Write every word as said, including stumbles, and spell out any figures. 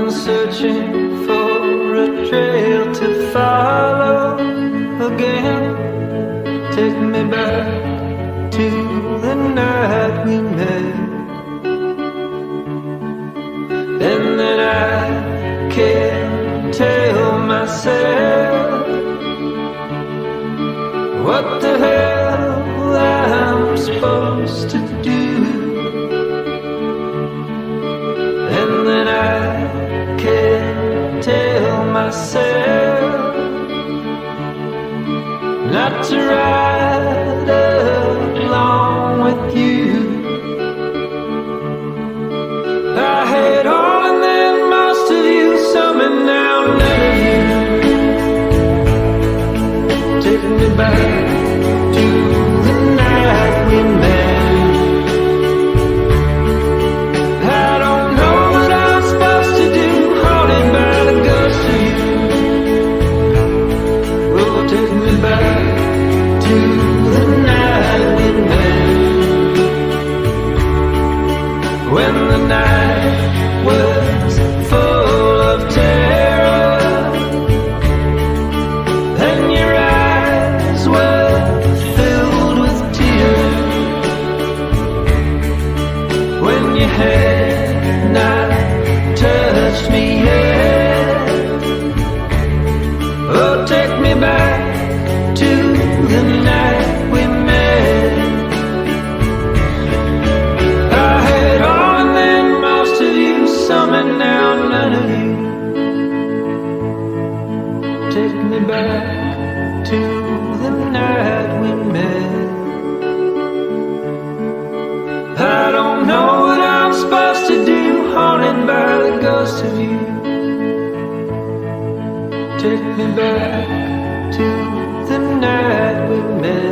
been searching for a trail to follow again. Take me back to the night we met, and then I can't tell myself what the hell I'm supposed to do. And then I can't tell myself not to ride along with you. I had all and then most of you, some and now none of you. Take me back to the night we met. I don't know what I'm supposed to do, haunted by the ghost of you. Oh, take me back to the night we met, when the night was full of terror and your eyes were filled with tears, when you had not touched me yet. Oh, take me back to the night we met. I had all and then most of you, some and now none of you. Take me back to the night we met. I don't know what I'm supposed to do, haunted by the ghost of you. Take me back to the night we met.